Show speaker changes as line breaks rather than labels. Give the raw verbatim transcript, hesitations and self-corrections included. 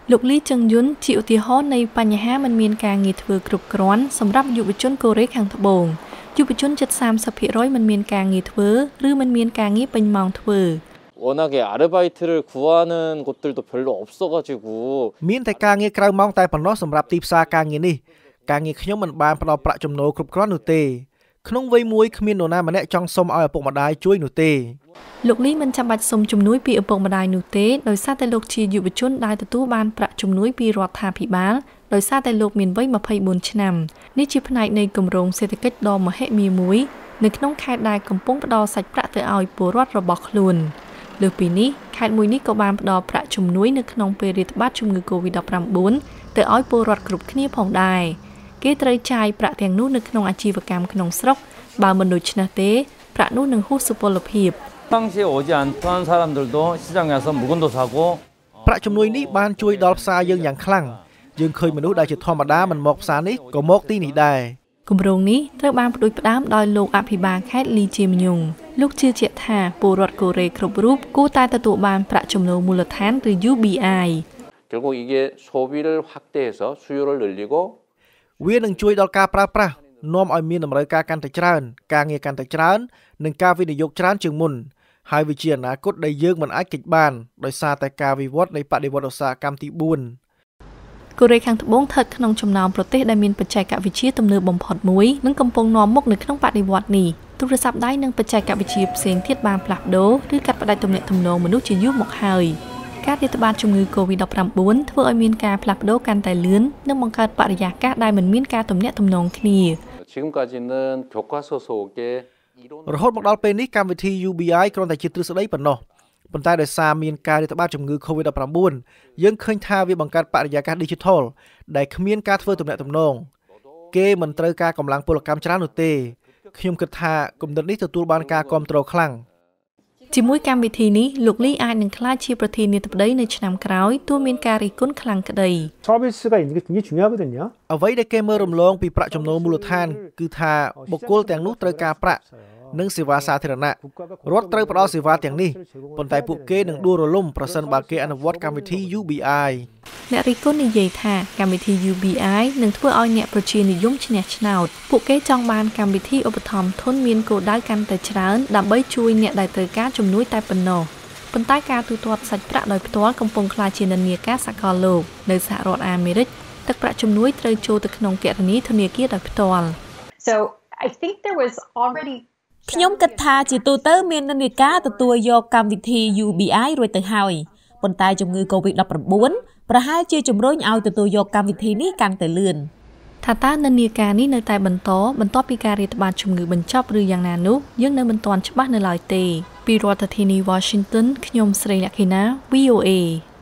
Lục Lý Trần Dũng chịu thì hóในปัญหามันมีการงีធ្វើគ្រប់គ្រាន់សម្រាប់យុវជនកូរ៉េខាងត្បូងយុវជនជិតសាមសិបភាគរយមិនមានការងារធ្វើឬមិនមានការងារពេញម៉ោងធ្វើ
워낙에 아르바이트를 구하는 곳들도 별로 없어가지고
មានតែការងារក្រៅម៉ោងតែប៉ុណ្ណោះសម្រាប់ទីផ្សារការងារនេះការងារខ្ញុំមិនបានផ្ដល់ប្រាក់ចំណូលគ្រប់គ្រាន់នោះទេក្នុងវ័យមួយគ្មាននរណាម្នាក់ចង់សុំឲ្យឪពុកម្ដាយជួយនោះទេ
លោកលីមិនចាំបាច់សុំជំនួយពីឪពុកម្ដាយនោះទេដោយសារតែលោកជាយុវជនដែលទទួលបានប្រាក់ជំនួយពីរដ្ឋាភិបាលដោយសារតែលោកមានវ័យម្ភៃបួនឆ្នាំនេះជាផ្នែកនៃគម្រោងសេដ្ឋកិច្ចដ៏មហិមាមួយនៅក្នុងខេត្តដែលកំពុងផ្ដល់សាច់ប្រាក់ទៅឲ្យពលរដ្ឋរបស់ខ្លួនលើសពីនេះខេត្តមួយនេះក៏បានផ្ដល់ប្រាក់ជំនួយនៅក្នុងពេលរាតត្បាតជំងឺ កូវីដ ដប់ប្រាំបួន ទៅឲ្យពលរដ្ឋគ្រប់គ្នាផងដែរគេត្រូវចាយប្រាក់ទាំងនោះនៅក្នុងអាជីវកម្មក្នុងស្រុកបើមិនដូច្នេះទេប្រាក់នោះនឹងហួសសុពលភាព
평시에 오지 않던 사람들도 시장에서 물건도 사고
ប្រាក់ជំនួយនេះបានជួយដល់ផ្សារយើងយ៉ាងខ្លាំងយើងឃើញមនុស្សដែលជាធម្មតាមិនមកផ្សារនេះក៏មកទីនេះដែរគម្រោងនេះត្រូវបានផ្ដួចផ្ដើមដោយលោកអភិបាលខេត្តលីជាមញុងលោកជឿជាក់ថាពលរដ្ឋកូរ៉េគ្រប់រូបគួរតែទទួលបានប្រាក់ចំណូលមូលដ្ឋានឬ ยู บี ไอ
결국 이게 소비를 확대해서 수요를 늘리고
វានឹងជួយដល់ការប្រើប្រាស់នាំឲ្យមានតម្រូវការកាន់តែច្រើនការងារកាន់តែច្រើននិងការវិនិយោគច្រើនជាងមុនហើយវាជាអនាគតដែលយើងមិនអាចគេចបានដោយសារតែការវិវត្តនៃបដិវត្តឧស្សាហកម្មទីបួន កូរ៉េខាងត្បូងស្ថិតក្នុងចំណោមប្រទេសដែលមានបច្ចេកវិទ្យាទំនើបបំផុតមួយនិងកំពុងនាំមុខនៅក្នុងបដិវត្តនេះទូរស័ព្ទដៃនិងបច្ចេកវិទ្យាផ្សេងទៀតបានផ្លាស់ប្ដូរឬកាត់ផ្តាច់ទំនាក់ទំនងមនុស្សជាយូរមកហើយការរាតត្បាតជំងឺ កូវីដ ដប់ប្រាំបួន ធ្វើឲ្យមានការផ្លាស់ប្ដូរកាន់តែលឿននិងបង្កើតបរិយាកាសដែលមិនមានការទំនាក់ទំនងគ្នា
지금까지는 교과서 속에
រហូតមកដល់ពេលនេះកម្មវិធី ยู บี ไอ គ្រាន់តែជាទ្រឹស្ដីប៉ុណ្ណោះប៉ុន្តែដោយសារមានការរាតត្បាតជំងឺ កូវីដ ដប់ប្រាំបួន យើងឃើញថាវាបង្កើតបរិយាកាស Digital ដែលគ្មានការធ្វើទំនាក់ទំនងគេមិនត្រូវការកម្លាំងពលកម្មច្រើននោះទេខ្ញុំគិតថាគំនិតនេះទទួលបានការគាំទ្រខ្លាំងជាមួយកម្មវិធីនេះលោកលីអាចនឹងក្លាយជាប្រធានាធិបតីនៅឆ្នាំក្រោយទោះមានការរិះគន់ខ្លាំងក្តី
서비스가 있는 게 굉장히 중요하거든요.
អ្វីដែលគេមើលរំលងពីប្រាក់ចំណូលមូលដ្ឋានគឺថាបុគ្គលទាំងនោះត្រូវការប្រាក់និងសេវាសាធារណៈរដ្ឋត្រូវផ្ដល់សេវាទាំងនេះប៉ុន្តែពួកគេនឹងដួលរលំប្រសិនបើគេអនុវត្តកម្មវិធី ยู บี ไอ អ្នករិះគន់និយាយថាកម្មវិធី ยู บี ไอ នឹងធ្វើឲ្យអ្នកប្រជានិយមឈ្នះឆ្នោតពួកគេចង់បានកម្មវិធីឧបត្ថម្ភធនមានគោលដៅកាន់តែច្រើនដើម្បីជួយអ្នកដែលត្រូវការជំនួយតែប៉ុណ្ណោះប៉ុន្តែការទូទាត់សាច់ប្រាក់ដោយផ្ទាល់កំពុងក្លាយជានិន្នាការសកលលោកនៅសហរដ្ឋអាមេរិកទឹកប្រាក់ជំនួយត្រូវចូលទៅក្នុងគណនីធនាគារដោយផ្ទាល់
So I think there was already
ខ្ញុំគិតថាជាទូទៅមាននិន្នាការទទួលយកកម្មវិធី ยู บี ไอ រួចទៅហើយប៉ុន្តែជំងឺ កូវីដ ដប់ប្រាំបួន ប្រហែលជាជំរុញឲ្យទទួលយកកម្មវិធីនេះកាន់តែលឿនថាតើនិន្នាការនេះនៅតែបន្តបន្ទាប់ពីការរាតត្បាតជំងឺបញ្ចប់ឬយ៉ាងណានោះយើងនៅមិនទាន់ច្បាស់នៅឡើយទេពីរដ្ឋធានី Washington ខ្ញុំស្រីលក្ខិណា វី អូ เอ